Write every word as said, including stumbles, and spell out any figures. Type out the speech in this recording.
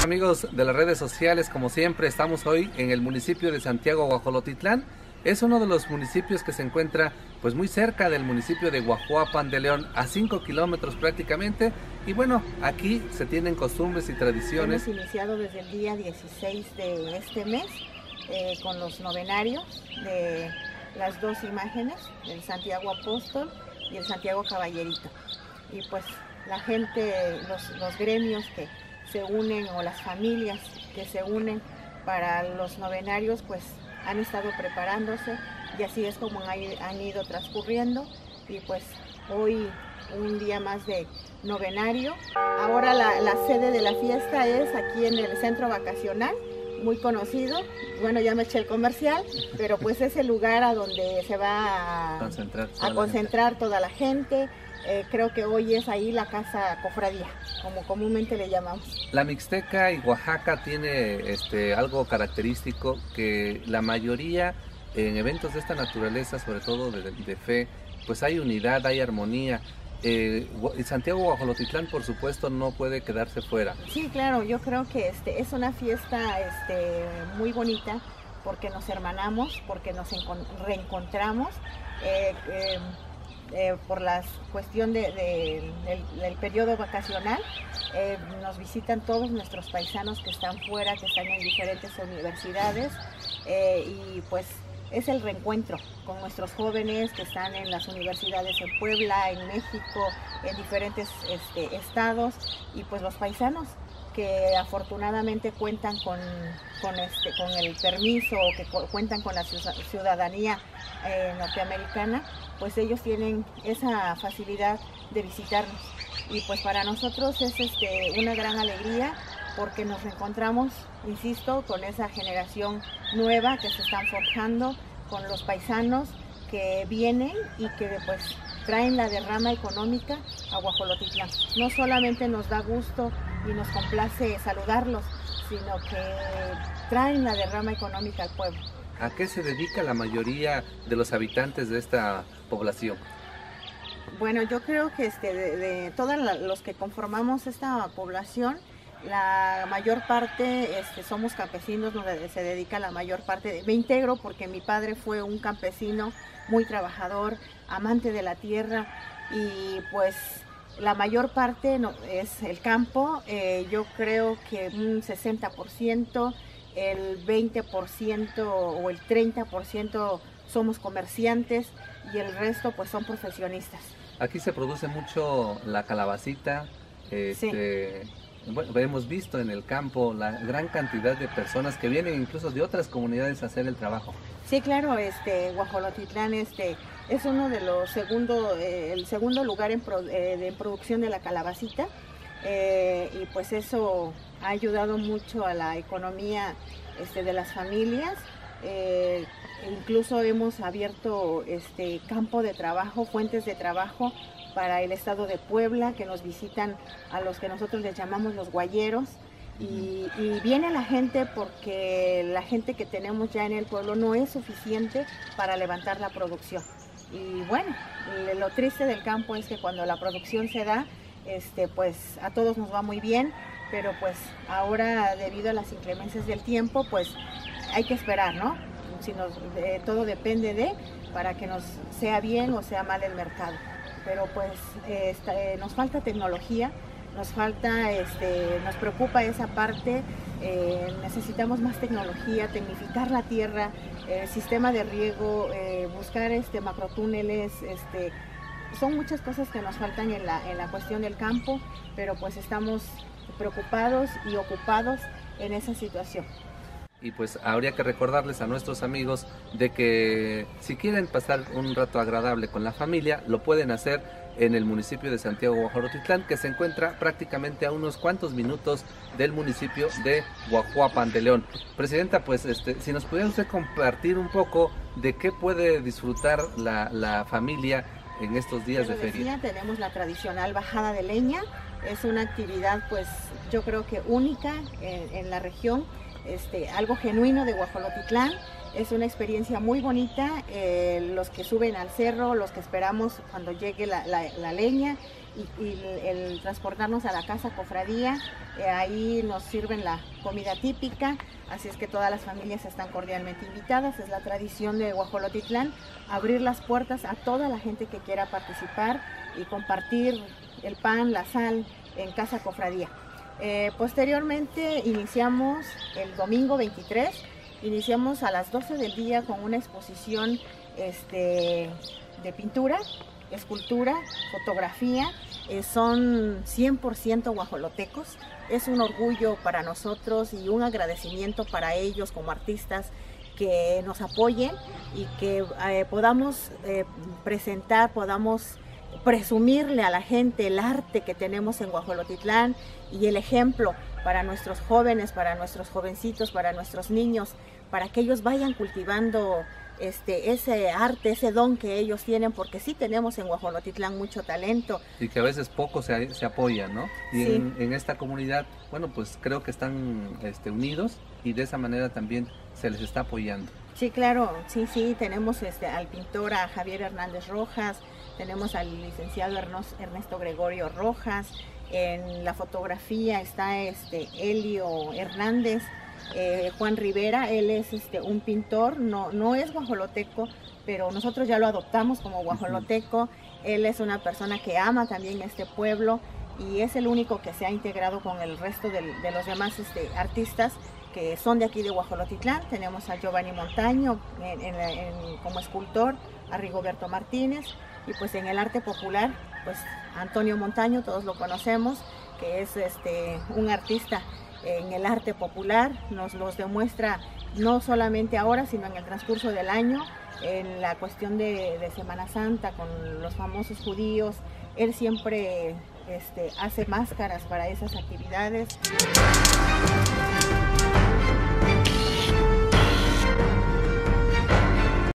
Amigos de las redes sociales, como siempre, estamos hoy en el municipio de Santiago Guajolotitlán. Es uno de los municipios que se encuentra pues muy cerca del municipio de Guajuapan de León, a cinco kilómetros prácticamente. Y bueno, aquí se tienen costumbres y tradiciones. Hemos iniciado desde el día dieciséis de este mes eh, con los novenarios de las dos imágenes, el Santiago Apóstol y el Santiago Caballerito. Y pues la gente, los, los gremios que se unen o las familias que se unen para los novenarios pues han estado preparándose y así es como han ido transcurriendo. Y pues hoy un día más de novenario. Ahora la, la sede de la fiesta es aquí en el centro vacacional, muy conocido. Bueno, ya me eché el comercial, pero pues es el lugar a donde se va a concentrar toda, a la, concentrar gente. toda la gente. Eh, creo que hoy es ahí la casa cofradía, como comúnmente le llamamos. La Mixteca y Oaxaca tiene este, algo característico, que la mayoría en eventos de esta naturaleza, sobre todo de, de fe, pues hay unidad, hay armonía. Eh, Santiago Guajolotitlán, por supuesto, no puede quedarse fuera. Sí, claro, yo creo que este, es una fiesta este, muy bonita, porque nos hermanamos, porque nos reencontramos. Eh, eh, Eh, por la cuestión de, de, del, del periodo vacacional, eh, nos visitan todos nuestros paisanos que están fuera, que están en diferentes universidades, eh, y pues es el reencuentro con nuestros jóvenes que están en las universidades en Puebla, en México, en diferentes este, estados, y pues los paisanos que afortunadamente cuentan con, con, este, con el permiso o que cuentan con la ciudadanía eh, norteamericana, pues ellos tienen esa facilidad de visitarnos. Y pues para nosotros es este, una gran alegría, porque nos encontramos, insisto, con esa generación nueva que se están forjando, con los paisanos que vienen y que pues traen la derrama económica a Guajolotitlán. No solamente nos da gusto y nos complace saludarlos, sino que traen la derrama económica al pueblo. ¿A qué se dedica la mayoría de los habitantes de esta población? Bueno, yo creo que este, de, de todos los que conformamos esta población, la mayor parte este, somos campesinos, donde se dedica la mayor parte. Me integro porque mi padre fue un campesino muy trabajador, amante de la tierra, y pues la mayor parte no, es el campo. Eh, yo creo que un sesenta por ciento, el veinte por ciento o el treinta por ciento somos comerciantes y el resto pues son profesionistas. Aquí se produce mucho la calabacita. Este, sí. Bueno, hemos visto en el campo la gran cantidad de personas que vienen incluso de otras comunidades a hacer el trabajo. Sí, claro, este Guajolotitlán este, es uno de los segundo, eh, el segundo lugar en, pro, eh, de producción de la calabacita, eh, y pues eso ha ayudado mucho a la economía este, de las familias. Eh, incluso hemos abierto este campo de trabajo, fuentes de trabajo para el estado de Puebla, que nos visitan a los que nosotros les llamamos los guayeros, y, y viene la gente porque la gente que tenemos ya en el pueblo no es suficiente para levantar la producción. Y bueno, lo triste del campo es que cuando la producción se da, este, pues a todos nos va muy bien, pero pues ahora debido a las inclemencias del tiempo, pues hay que esperar, ¿no? Si nos, de, todo depende de, para que nos sea bien o sea mal el mercado. Pero pues eh, esta, eh, nos falta tecnología, nos falta, este, nos preocupa esa parte, eh, necesitamos más tecnología, tecnificar la tierra, eh, sistema de riego, eh, buscar este, macrotúneles, este, son muchas cosas que nos faltan en la, en la cuestión del campo, pero pues estamos preocupados y ocupados en esa situación. Y pues habría que recordarles a nuestros amigos de que si quieren pasar un rato agradable con la familia, lo pueden hacer en el municipio de Santiago Guajolotitlán, que se encuentra prácticamente a unos cuantos minutos del municipio de Guajuapan de León. Presidenta, pues este, si nos pudiera usted compartir un poco de qué puede disfrutar la, la familia en estos días de feria. Decía, tenemos la tradicional bajada de leña, es una actividad pues yo creo que única en, en la región. este, algo genuino de Guajolotitlán. Es una experiencia muy bonita, eh, los que suben al cerro, los que esperamos cuando llegue la, la, la leña y, y el, el transportarnos a la casa cofradía, eh, ahí nos sirven la comida típica, así es que todas las familias están cordialmente invitadas. Es la tradición de Guajolotitlán abrir las puertas a toda la gente que quiera participar y compartir el pan, la sal en casa cofradía. Eh, posteriormente iniciamos el domingo veintitrés. Iniciamos a las doce del día con una exposición este, de pintura, escultura, fotografía. Eh, son cien por ciento guajolotecos. Es un orgullo para nosotros y un agradecimiento para ellos como artistas que nos apoyen y que eh, podamos eh, presentar, podamos presumirle a la gente el arte que tenemos en Guajolotitlán y el ejemplo para nuestros jóvenes, para nuestros jovencitos, para nuestros niños, para que ellos vayan cultivando este, ese arte, ese don que ellos tienen, porque sí tenemos en Guajolotitlán mucho talento. Y que a veces poco se, se apoyan, ¿no? Y Sí. en, en esta comunidad, bueno, pues creo que están este, unidos y de esa manera también se les está apoyando. Sí, claro, sí, sí, tenemos este, al pintor a Javier Hernández Rojas, tenemos al licenciado Ernesto Gregorio Rojas, en la fotografía está este Elio Hernández, eh, Juan Rivera, él es este, un pintor, no, no es guajoloteco, pero nosotros ya lo adoptamos como guajoloteco. Él es una persona que ama también este pueblo y es el único que se ha integrado con el resto del, de los demás este, artistas que son de aquí de Guajolotitlán. Tenemos a Giovanni Montaño en, en, en, como escultor, a Rigoberto Martínez, y pues en el arte popular, pues Antonio Montaño, todos lo conocemos, que es este, un artista en el arte popular, nos los demuestra no solamente ahora, sino en el transcurso del año, en la cuestión de, de Semana Santa, con los famosos judíos. Él siempre este, hace máscaras para esas actividades.